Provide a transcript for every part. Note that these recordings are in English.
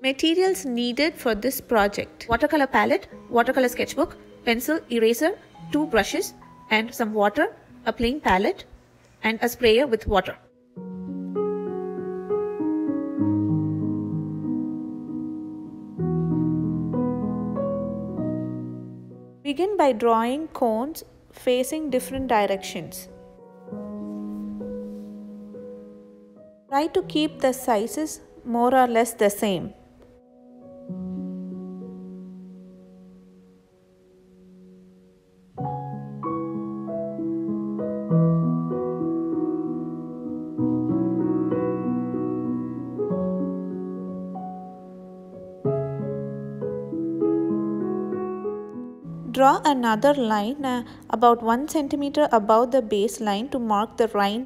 Materials needed for this project: watercolor palette, watercolor sketchbook, pencil, eraser, 2 brushes and some water, a plain palette and a sprayer with water. Begin by drawing cones facing different directions. Try to keep the sizes more or less the same. Draw another line about 1 cm above the base line to mark the rind.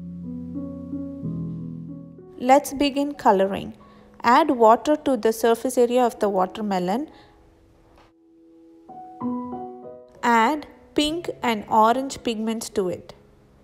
Let's begin coloring. Add water to the surface area of the watermelon. Add pink and orange pigments to it.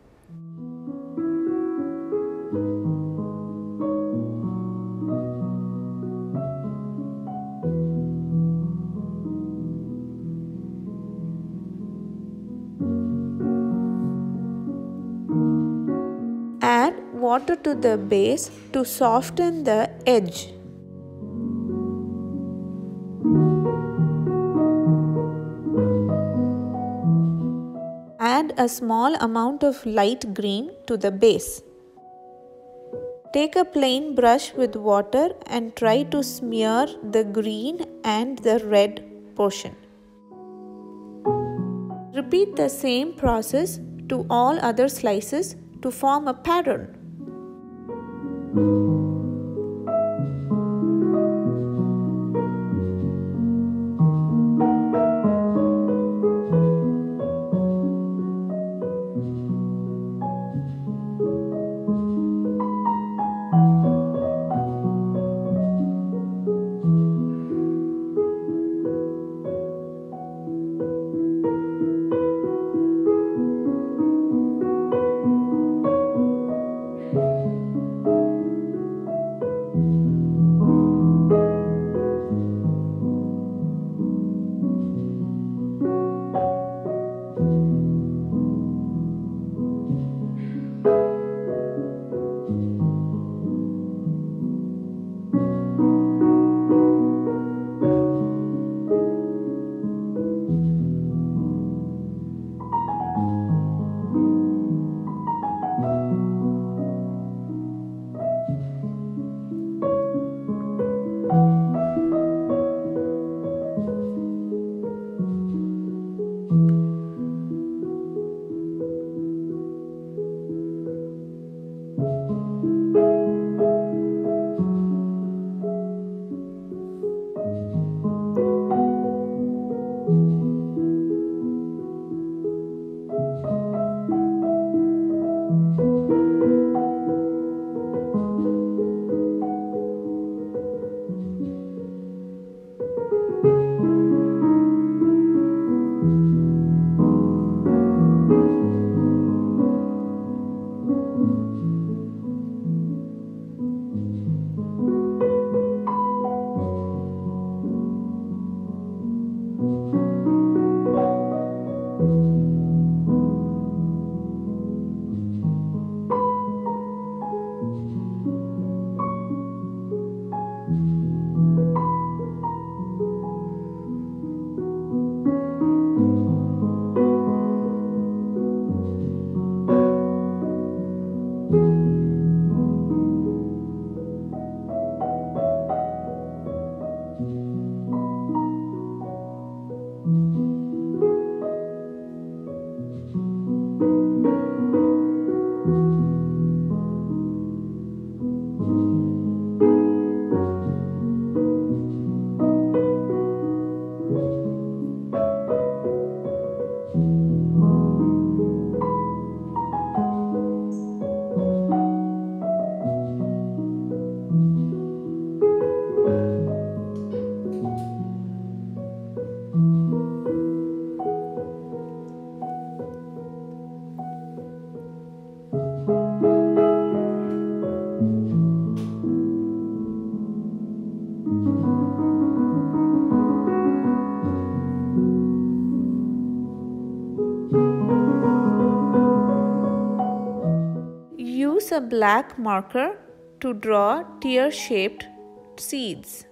Add water to the base to soften the edge. Add a small amount of light green to the base. Take a plain brush with water and try to smear the green and the red portion. Repeat the same process to all other slices to form a pattern. a black marker to draw tear-shaped seeds.